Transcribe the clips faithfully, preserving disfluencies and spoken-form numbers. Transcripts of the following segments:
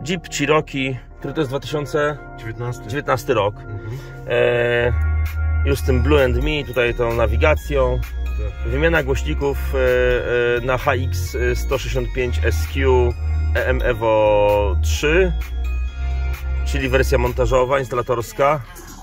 Jeep Cherokee, który to jest dwa tysiące dziewiętnasty rok. Mhm. E, już z tym Blue and Me, tutaj tą nawigacją. Tak. Wymiana głośników e, e, na H X sto sześćdziesiąt pięć S Q E M Evo trzy, czyli wersja montażowa, instalatorska.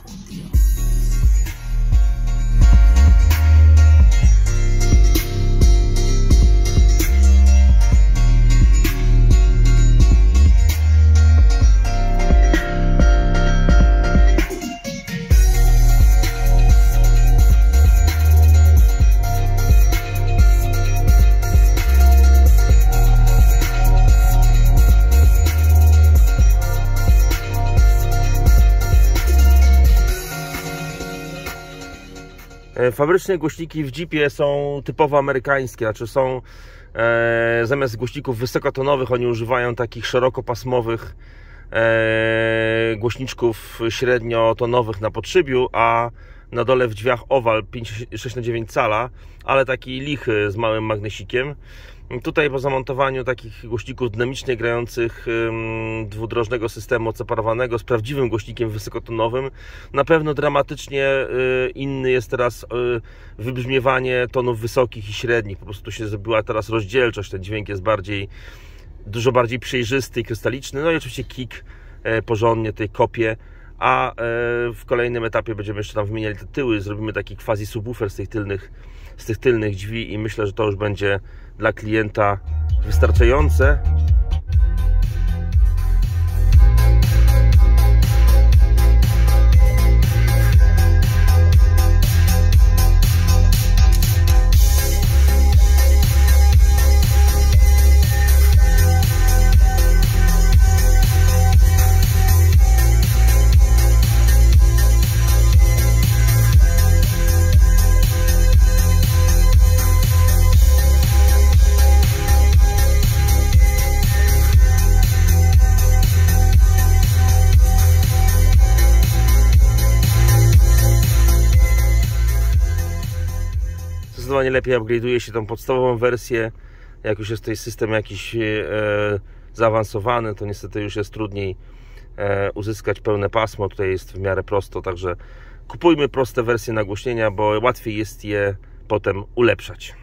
Fabryczne głośniki w Jeepie są typowo amerykańskie, znaczy są e, zamiast głośników wysokotonowych oni używają takich szerokopasmowych e, głośniczków średniotonowych na podszybiu, a na dole w drzwiach owal sześć na dziewięć cala, ale taki lichy z małym magnesikiem. Tutaj po zamontowaniu takich głośników dynamicznie grających ym, dwudrożnego systemu separowanego z prawdziwym głośnikiem wysokotonowym, na pewno dramatycznie y, inny jest teraz y, wybrzmiewanie tonów wysokich i średnich. Po prostu się zrobiła teraz rozdzielczość, ten dźwięk jest bardziej, dużo bardziej przejrzysty i krystaliczny. No i oczywiście kick y, porządnie tej kopie, a y, w kolejnym etapie będziemy jeszcze tam wymieniali te tyły, zrobimy taki quasi subwoofer z tych tylnych, z tych tylnych drzwi i myślę, że to już będzie dla klienta wystarczające. Zdecydowanie lepiej upgrade'uje się tą podstawową wersję. Jak już jest tutaj system jakiś e, zaawansowany, to niestety już jest trudniej e, uzyskać pełne pasmo. Tutaj jest w miarę prosto, także kupujmy proste wersje nagłośnienia, bo łatwiej jest je potem ulepszać.